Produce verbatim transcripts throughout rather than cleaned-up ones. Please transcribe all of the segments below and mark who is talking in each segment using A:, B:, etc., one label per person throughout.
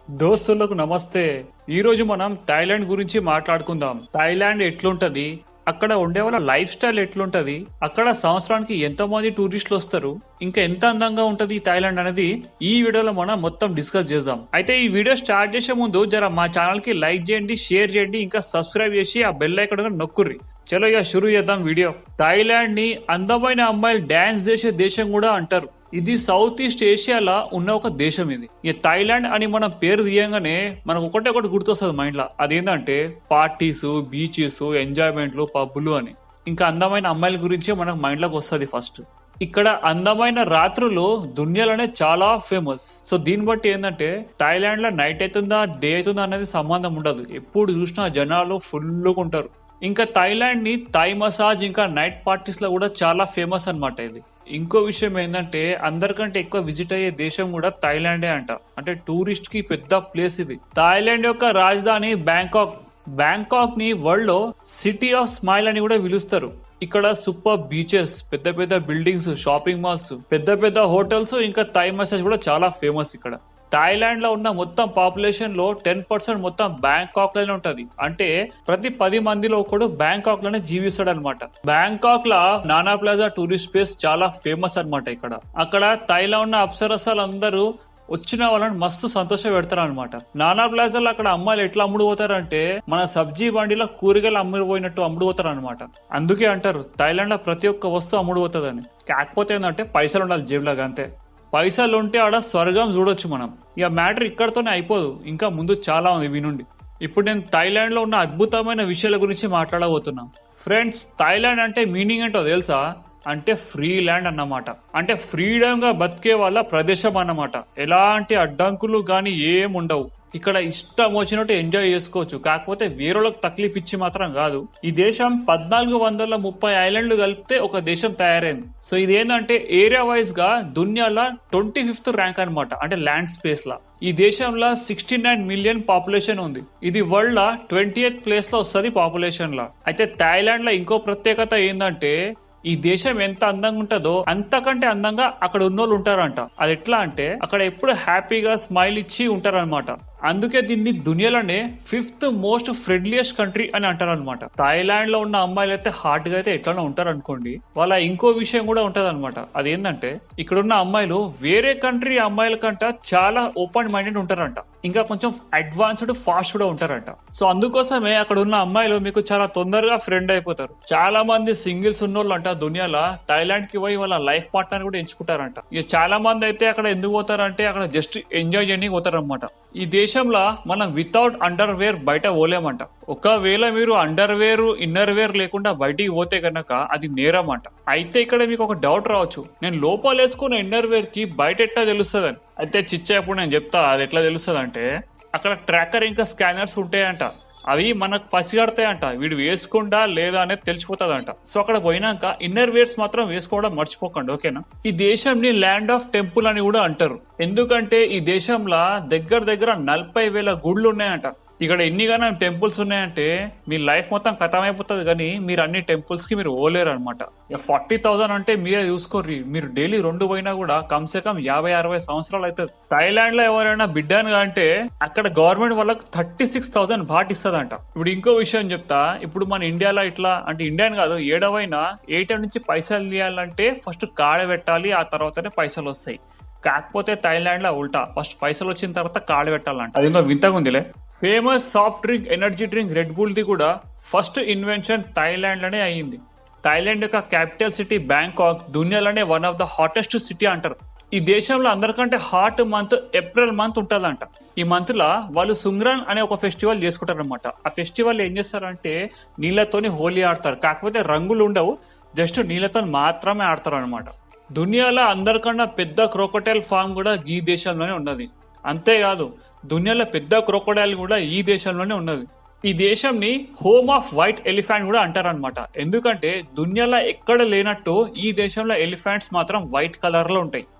A: దోస్తులకు నమస్తే. ఈ రోజు మనం థాయిలాండ్ గురించి మాట్లాడుకుందాం. థాయిలాండ్ ఎట్లుంటది, అక్కడ ఉండే వాళ్ళ లైఫ్ స్టైల్ ఎట్లుంటది, అక్కడ సంవత్సరానికి ఎంత మంది టూరిస్టులు వస్తారు, ఇంకా ఎంత అందంగా ఉంటది ఈ థాయిలాండ్ అనేది ఈ వీడియోలో మనం మొత్తం డిస్కస్ చేద్దాం. అయితే ఈ వీడియో స్టార్ట్ చేసే ముందు జర మా ఛానల్ కి లైక్ చేయండి, షేర్ చేయండి, ఇంకా సబ్స్క్రైబ్ చేసి ఆ బెల్ ఐకాన్ నొక్కుర్రి. చలో ఇక షురూ చేద్దాం వీడియో. థాయిలాండ్ ని అందమైన అమ్మాయిలు డాన్స్ చేసే దేశం కూడా అంటారు. ఇది సౌత్ ఈస్ట్ ఏషియాలో ఉన్న ఒక దేశం. ఇది ఈ థాయిలాండ్ అని మనం పేరు తీయంగానే మనకు ఒకటే ఒకటి గుర్తొస్తుంది మైండ్ లో. అదేంటంటే పార్టీస్, బీచెస్, ఎంజాయ్మెంట్లు, పబ్బులు అని. ఇంకా అందమైన అమ్మాయిల గురించి మనకు మైండ్ లోకి వస్తుంది ఫస్ట్. ఇక్కడ అందమైన రాత్రులు దునియాలోనే చాలా ఫేమస్. సో దీన్ని బట్టి ఏంటంటే థాయిలాండ్ లో నైట్ అవుతుందా డే అవుతుందా అనేది సంబంధం ఉండదు. ఎప్పుడు చూసినా జనాలు ఫుల్గా ఉంటారు. ఇంకా థాయిలాండ్ ని థాయ్ మసాజ్ ఇంకా నైట్ పార్టీస్ లో కూడా చాలా ఫేమస్ అన్నమాట. ఇది ఇంకో విషయం ఏంటంటే అందరికంటే ఎక్కువ విజిట్ అయ్యే దేశం కూడా థాయిలాండే అంట. అంటే టూరిస్ట్ కి పెద్ద ప్లేస్ ఇది. థాయిలాండ్ యొక్క రాజధాని బ్యాంకాక్. బ్యాంకాక్ ని వరల్డ్ లో సిటీ ఆఫ్ స్మైల్ అని కూడా పిలుస్తారు. ఇక్కడ సూపర్ బీచెస్, పెద్ద పెద్ద బిల్డింగ్స్, షాపింగ్ మాల్స్, పెద్ద పెద్ద హోటల్స్, ఇంకా థాయ్ మసాజ్ కూడా చాలా ఫేమస్ ఇక్కడ. థాయిలాండ్ లో ఉన్న మొత్తం పాపులేషన్ లో టెన్ పర్సెంట్ మొత్తం బ్యాంకాక్ లోనే ఉంటది. అంటే ప్రతి పది మందిలో ఒకడు బ్యాంకాక్ లోనే జీవిస్తాడు అనమాట. బ్యాంకాక్ లో నానా ప్లాజా టూరిస్ట్ ప్లేస్ చాలా ఫేమస్ అనమాట. ఇక్కడ అక్కడ థాయిలో ఉన్న అప్సరసాలు అందరూ వచ్చిన వాళ్ళని మస్తు సంతోష పెడతారు అనమాట. నానా ప్లాజాలో అక్కడ అమ్మాయిలు ఎట్లా అమ్ముడు పోతారంటే మన సబ్జీ బండిలో కూరగాయలు అమ్ముడు పోయినట్టు అమ్ముడు పోతారు అనమాట. అందుకే అంటారు థాయిలాండ్ లో ప్రతి ఒక్క వస్తువు అమ్ముడు పోతుందని. కాకపోతే ఏంటంటే పైసలు ఉండాలి జేబులాగా, అంతే. పైసలు ఉంటే ఆడ స్వర్గం చూడొచ్చు మనం. ఇక మ్యాటర్ ఇక్కడతోనే అయిపోదు, ఇంకా ముందు చాలా ఉంది వినుండి. ఇప్పుడు నేను థాయిలాండ్ లో ఉన్న అద్భుతమైన విషయాల గురించి మాట్లాడబోతున్నా. ఫ్రెండ్స్, థాయిలాండ్ అంటే మీనింగ్ ఏంటో తెలుసా? అంటే ఫ్రీ ల్యాండ్ అన్నమాట. అంటే ఫ్రీడమ్ గా బతికే వాళ్ళ ప్రదేశం అన్నమాట. ఎలాంటి అడ్డంకులు గాని ఏం ఉండవు. ఇక్కడ ఇష్టం వచ్చినట్టు ఎంజాయ్ చేసుకోవచ్చు. కాకపోతే వేరేలకు తక్లీఫ్ ఇచ్చి మాత్రం కాదు. ఈ దేశం పద్నాలుగు వందల ముప్పై ఐలాండ్లు కలిపితే ఒక దేశం తయారైంది. సో ఇది ఏంటంటే ఏరియా వైజ్ గా దునియాలో ట్వంటీ ఫిఫ్త్ ర్యాంక్ అనమాట. అంటే ల్యాండ్ స్పేస్ లా ఈ దేశంలో సిక్స్టీ నైన్ మిలియన్ పాపులేషన్ ఉంది. ఇది వరల్డ్ లా ట్వంటీ ఎయిత్ ప్లేస్ లో వస్తుంది పాపులేషన్ లా. అయితే థాయిలాండ్ లో ఇంకో ప్రత్యేకత ఏంటంటే ఈ దేశం ఎంత అందంగా ఉంటుందో అంతకంటే అందంగా అక్కడ ఉన్నోళ్ళు ఉంటారంట. అది ఎట్లా అంటే అక్కడ ఎప్పుడు హ్యాపీగా స్మైల్ ఇచ్చి ఉంటారనమాట. అందుకే దీన్ని దునియాలోనే ఫిఫ్త్ మోస్ట్ ఫ్రెండ్లియస్ట్ కంట్రీ అని అంటారు అనమాట. థాయిలాండ్ లో ఉన్న అమ్మాయిలు అయితే హార్ట్ గా అయితే ఎట్లా ఉంటారు అనుకోండి. వాళ్ళ ఇంకో విషయం కూడా ఉంటది అనమాట. అదేంటంటే ఇక్కడ ఉన్న అమ్మాయిలు వేరే కంట్రీ అమ్మాయిల కంట చాలా ఓపెన్ మైండెడ్ ఉంటారంట. ఇంకా కొంచెం అడ్వాన్స్డ్, ఫాస్ట్ కూడా ఉంటారంట. సో అందుకోసమే అక్కడ ఉన్న అమ్మాయిలు మీకు చాలా తొందరగా ఫ్రెండ్ అయిపోతారు. చాలా మంది సింగిల్స్ ఉన్నోళ్ళు అంట దునియాలో థాయిలాండ్ కి పోయి వాళ్ళ లైఫ్ పార్ట్నర్ కూడా ఎంచుకుంటారంట. ఇక చాలా మంది అయితే అక్కడ ఎందుకు పోతారంటే అక్కడ జస్ట్ ఎంజాయ్ చేయడానికి పోతారు అనమాట. ఈ దేశంలో మనం వితౌట్ అండర్ వేర్ బయట పోలేమంట. ఒకవేళ మీరు అండర్ వేర్, ఇన్నర్ వేర్ లేకుండా బయటికి పోతే కనుక అది నేరం అంట. అయితే ఇక్కడ మీకు ఒక డౌట్ రావచ్చు, నేను లోపల వేసుకున్న ఇన్నర్ వేర్ కి బయట ఎట్లా తెలుస్తుంది అని. అయితే చిచ్చా ఇప్పుడు నేను చెప్తా అది ఎట్లా తెలుస్తుంది అంటే అక్కడ ట్రాకర్ ఇంకా స్కానర్స్ ఉంటాయంట. అవి మనకు పసిగడతాయంట. వీడు వేసుకుంటా లేదా అనేది తెలిసిపోతుందంట. సో అక్కడ పోయినాక ఇన్నర్ వేర్స్ మాత్రం వేసుకోవడం మర్చిపోకండి, ఓకేనా? ఈ దేశంని ల్యాండ్ ఆఫ్ టెంపుల్ అని కూడా అంటారు. ఎందుకంటే ఈ దేశంలో దగ్గర దగ్గర నలభై వేల గుళ్ళు ఉన్నాయంట. ఇక్కడ ఎన్నిగానో టెంపుల్స్ ఉన్నాయంటే మీ లైఫ్ మొత్తం ఖతమైపోతుంది. కానీ మీరు అన్ని టెంపుల్స్ కి మీరు పోలేరు అనమాట. ఫార్టీ థౌసండ్ అంటే మీరే చూసుకోర్రి. మీరు డైలీ రెండు పోయినా కూడా కమ్సే కమ్ యాభై అరవై సంవత్సరాలు అవుతుంది. థాయిలాండ్ లో ఎవరైనా బిడ్డను అంటే అక్కడ గవర్నమెంట్ వాళ్ళకి థర్టీ సిక్స్ థౌసండ్ బాట్ ఇస్తుందంట. ఇప్పుడు ఇంకో విషయం చెప్తా. ఇప్పుడు మన ఇండియాలో ఇట్లా అంటే ఇండియన్ కాదు ఏడవైనా ఏటీఎం నుంచి పైసలు తీయాలంటే ఫస్ట్ కాడ పెట్టాలి, ఆ తర్వాతనే పైసలు వస్తాయి. కాకపోతే థాయిలాండ్ లో ఉల్టా, ఫస్ట్ పైసలు వచ్చిన తర్వాత కాడ పెట్టాలంట. అదేందో వింతగా ఉందిలే. Famous soft drink, energy drink Red Bull ది కూడా ఫస్ట్ ఇన్వెన్షన్ థాయిలాండ్ లోనే అయ్యింది. థాయిలాండ్ యొక్క క్యాపిటల్ సిటీ బ్యాంకాక్ దునియాలోనే one of the hottest city అంటారు. ఈ దేశంలో అందరికంటే హాట్ మంత్ ఏప్రిల్ మంత్ ఉంటదంట. ఈ మంత్ లో వాళ్ళు సుంగ్రాన్ అనే ఒక ఫెస్టివల్ చేసుకుంటారు అనమాట. ఆ ఫెస్టివల్ ఏం చేస్తారంటే నీళ్లతోని హోలీ ఆడతారు. కాకపోతే రంగులు ఉండవు, జస్ట్ నీళ్లతో మాత్రమే ఆడతారు అనమాట. దునియాలో అందరికన్నా పెద్ద క్రోకోటైల్ ఫార్మ్ కూడా ఈ దేశంలోనే ఉన్నది. అంతేకాదు దునియాలో పెద్ద క్రోకోడైల్ కూడా ఈ దేశంలోనే ఉన్నది. ఈ దేశంని హోమ్ ఆఫ్ వైట్ ఎలిఫెంట్ కూడా అంటారనమాట. ఎందుకంటే దునియాలో ఎక్కడ లేనట్టు ఈ దేశంలో ఎలిఫెంట్స్ మాత్రం వైట్ కలర్ లో ఉంటాయి.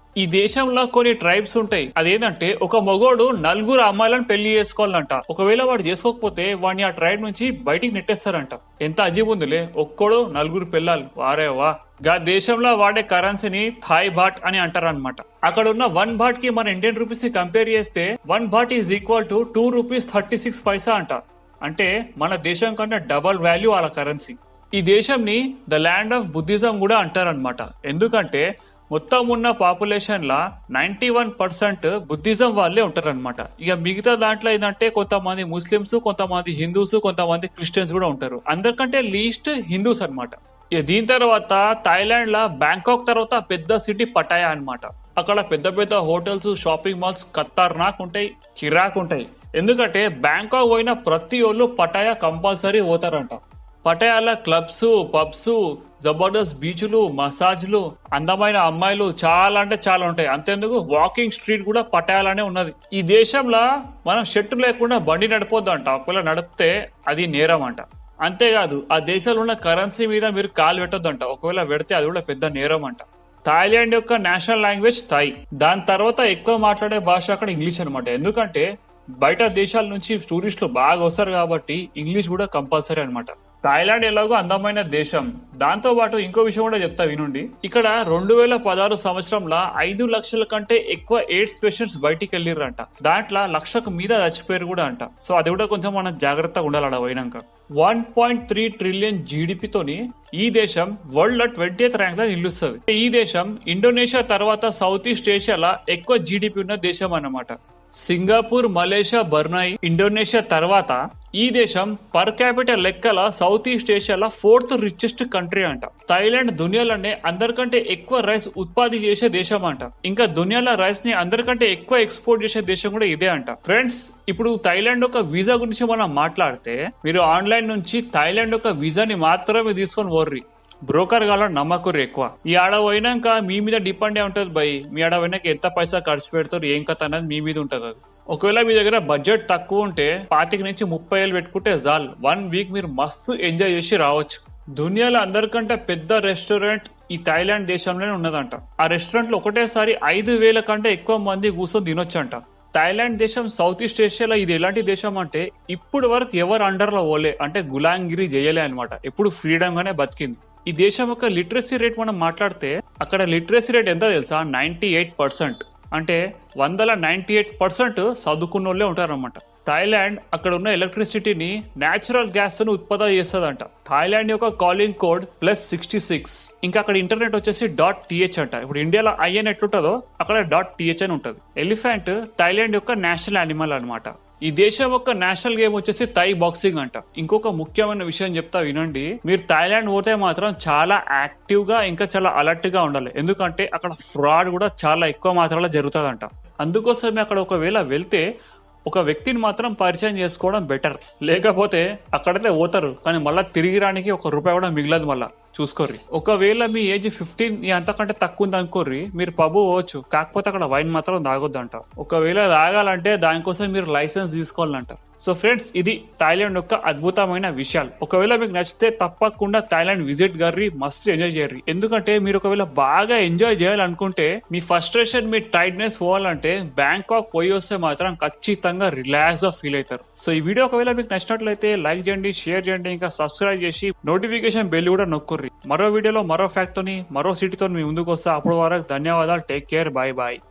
A: ఈ దేశంలో కొన్ని ట్రైబ్స్ ఉంటాయి. అదేంటంటే ఒక మగోడు నలుగురు అమ్మాయిలను పెళ్లి చేసుకోవాలంట. ఒకవేళ వాడు చేసుకోకపోతే వాడిని ఆ ట్రైబ్ నుంచి బయటికి నెట్టేస్తారంట. ఎంత అజీబ్ ఉందిలే, ఒక్కడు నలుగురు పిల్లలు, వారే వా. గా దేశంలో వాడే కరెన్సీని థాయ్ బాట్ అని అంటారు అనమాట. అక్కడ ఉన్న వన్ బాట్ కి మన ఇండియన్ రూపీస్ కి కంపేర్ చేస్తే one baht is equal to two rupees thirty six paisa అంట. అంటే మన దేశం కన్నా డబల్ వాల్యూ వాళ్ళ కరెన్సీ. ఈ దేశంని ద ల్యాండ్ ఆఫ్ బుద్ధిజం కూడా అంటారనమాట. ఎందుకంటే మొత్తం ఉన్న పాపులేషన్ లా నైన్టీ వన్ పర్సెంట్ బుద్ధిజం వాళ్ళే ఉంటారనమాట. ఇక మిగతా దాంట్లో ఏంటంటే కొంతమంది ముస్లిమ్స్, కొంతమంది హిందూస్, కొంతమంది క్రిస్టియన్స్ కూడా ఉంటారు. అందరికంటే లీస్ట్ హిందూస్ అనమాట. ఇక దీని తర్వాత థాయిలాండ్ లా బ్యాంకాక్ తర్వాత పెద్ద సిటీ పటాయా అనమాట. అక్కడ పెద్ద పెద్ద హోటల్స్, షాపింగ్ మాల్స్ ఖతర్నాక్ ఉంటాయి, కిరాక్ ఉంటాయి. ఎందుకంటే బ్యాంకాక్ పోయిన ప్రతి ఒళ్ళు పటాయా కంపల్సరీ పోతారంట. పటాయాల క్లబ్స్, పబ్స్, జబర్దస్త్ బీచ్లు, మసాజ్లు, అందమైన అమ్మాయిలు చాలా అంటే చాలా ఉంటాయి. అంతేందుకు వాకింగ్ స్ట్రీట్ కూడా పటాయాలనే ఉన్నది. ఈ దేశంలో మనం షర్టు లేకుండా బండి నడిపోద్దంట. ఒకవేళ నడిపితే అది నేరం అంట. అంతేకాదు ఆ దేశంలో ఉన్న కరెన్సీ మీద మీరు కాలు పెట్టొద్దంట. ఒకవేళ పెడితే అది కూడా పెద్ద నేరం అంట. థాయిలాండ్ యొక్క నేషనల్ లాంగ్వేజ్ థాయ్. దాని తర్వాత ఎక్కువ మాట్లాడే భాష అక్కడ ఇంగ్లీష్ అనమాట. ఎందుకంటే బయట దేశాల నుంచి టూరిస్టులు బాగా వస్తారు కాబట్టి ఇంగ్లీష్ కూడా కంపల్సరీ అనమాట. థాయిలాండ్ ఎలాగో అందమైన దేశం. దాంతో పాటు ఇంకో విషయం కూడా చెప్తా వినుండి. ఇక్కడ రెండు వేల పదహారు సంవత్సరంలో ఐదు లక్షల కంటే ఎక్కువ ఎయిడ్స్ పేషెంట్స్ బయటికి వెళ్ళిర్రంట. దాంట్లో లక్షకు మీద చచ్చిపోయారు కూడా అంట. సో అది కూడా కొంచెం మనం జాగ్రత్తగా ఉండాలి అక్కడ పోయినాక. వన్ పాయింట్ త్రీ ట్రిలియన్ జీడిపితోని ఈ దేశం వరల్డ్ లో ట్వంటీయత్ ర్యాంక్ లో నిలుస్తుంది. ఈ దేశం ఇండోనేషియా తర్వాత సౌత్ ఈస్ట్ ఏషియాలో ఎక్కువ జీడిపి ఉన్న దేశం అన్నమాట. సింగపూర్, మలేషియా, బర్నాయి, ఇండోనేషియా తర్వాత ఈ దేశం పర్ క్యాపిటల్ లెక్కల సౌత్ ఈస్ట్ ఏషియాలో ఫోర్త్ రిచెస్ట్ కంట్రీ అంట. థాయిలాండ్ దునియాలోనే అందరికంటే ఎక్కువ రైస్ ఉత్పత్తి చేసే దేశం అంట. ఇంకా దునియాలో రైస్ ని అందరికంటే ఎక్కువ ఎక్స్పోర్ట్ చేసే దేశం కూడా ఇదే అంట. ఫ్రెండ్స్, ఇప్పుడు థాయిలాండ్ ఒక వీసా గురించి మనం మాట్లాడితే మీరు ఆన్లైన్ నుంచి థాయిలాండ్ ఒక వీసాని మాత్రమే తీసుకొని పోర్రి. బ్రోకర్ గాల నమ్మకం ఎక్కువ. ఈ ఆడ పోయినాక మీ మీద డిపెండ్ అయి ఉంటది భయ్. మీ ఆడ పోయినాక ఎంత పైసా ఖర్చు పెడతారు, ఏం కథ అనేది మీ మీద ఉంటది. అది ఒకవేళ మీ దగ్గర బడ్జెట్ తక్కువ ఉంటే పాతిక నుంచి ముప్పై ఏళ్ళు పెట్టుకుంటే చాలు, వన్ వీక్ మీరు మస్తు ఎంజాయ్ చేసి రావచ్చు. దునియాలో అందరికంటే పెద్ద రెస్టారెంట్ ఈ థాయిలాండ్ దేశంలోనే ఉన్నదంట. ఆ రెస్టారెంట్ లో ఒకటేసారి ఐదు వేల కంటే ఎక్కువ మంది కూర్చొని తినొచ్చంట. థాయిలాండ్ దేశం సౌత్ ఈస్ట్ ఏషియాలో ఇది ఎలాంటి దేశం అంటే ఇప్పుడు వరకు ఎవరు అండర్ లో పోలే, అంటే గులాంగిరి చేయలే అనమాట. ఎప్పుడు ఫ్రీడమ్ గానే బతికింది. ఈ దేశం యొక్క లిటరసీ రేట్ మనం మాట్లాడితే అక్కడ లిటరసీ రేట్ ఎంత తెలుసా? Ninety eight percent. అంటే వందల నైన్టీ ఎయిట్ పర్సెంట్ చదువుకున్న వాళ్ళే ఉంటారన్నమాట. థాయిలాండ్ అక్కడ ఉన్న ఎలక్ట్రిసిటీని నేచురల్ గ్యాస్ తో ఉత్పత్తి చేస్తుందంట. థాయిలాండ్ యొక్క calling code plus sixty six. ఇంకా అక్కడ ఇంటర్నెట్ వచ్చేసి డాట్ టీహెచ్ అంట. ఇప్పుడు ఇండియాలో ఐఎన్ ఎట్లుంటుందో అక్కడ డాట్ టీహెచ్ అని ఉంటుంది. ఎలిఫెంట్ థాయిలాండ్ యొక్క నేషనల్ యానిమల్ అనమాట. ఈ దేశం యొక్క నేషనల్ గేమ్ వచ్చేసి థై బాక్సింగ్ అంట. ఇంకొక ముఖ్యమైన విషయం చెప్తా వినండి. మీరు థాయిలాండ్ పోతే మాత్రం చాలా యాక్టివ్ గా ఇంకా చాలా అలర్ట్ గా ఉండాలి. ఎందుకంటే అక్కడ ఫ్రాడ్ కూడా చాలా ఎక్కువ మాత్రంలో జరుగుతుందంట. అందుకోసమే అక్కడ ఒకవేళ వెళ్తే ఒక వ్యక్తిని మాత్రం పరిచయం చేసుకోవడం బెటర్. లేకపోతే అక్కడైతే పోతారు కానీ మళ్ళీ తిరిగి రానికి ఒక రూపాయి కూడా మిగలదు. మళ్ళా చూసుకోర్రి. ఒకవేళ మీ ఏజ్ ఫిఫ్టీన్ అంతకంటే తక్కువ ఉంది అనుకోర్రి, మీరు పబ్ పోవచ్చు. కాకపోతే అక్కడ వైన్ మాత్రం తాగొద్దంట. ఒకవేళ తాగాలంటే దానికోసం మీరు లైసెన్స్ తీసుకోవాలంట. సో ఫ్రెండ్స్, ఇది థాయిలాండ్ యొక్క అద్భుతమైన విషయాలు. ఒకవేళ మీకు నచ్చితే తప్పకుండా థాయిలాండ్ విజిట్ గారి మస్తు ఎంజాయ్ చేయరు. ఎందుకంటే మీరు ఒకవేళ బాగా ఎంజాయ్ చేయాలనుకుంటే, మీ ఫ్రస్ట్రేషన్, మీ టైట్నెస్ పోవాలంటే బ్యాంకాక్ పోయి వస్తే మాత్రం ఖచ్చితంగా రిలాక్స్ గా ఫీల్ అవుతారు. సో ఈ వీడియో ఒకవేళ మీకు నచ్చినట్లయితే లైక్ చేయండి, షేర్ చేయండి, ఇంకా సబ్స్క్రైబ్ చేసి నోటిఫికేషన్ బెల్ కూడా నొక్కుర్రి. మరో వీడియోలో మరో ఫ్యాక్ట్ తోని మరో సిటీతో మీ ముందుకు వస్తా. అప్పుడు వరకు ధన్యవాదాలు. Take care. Bye bye.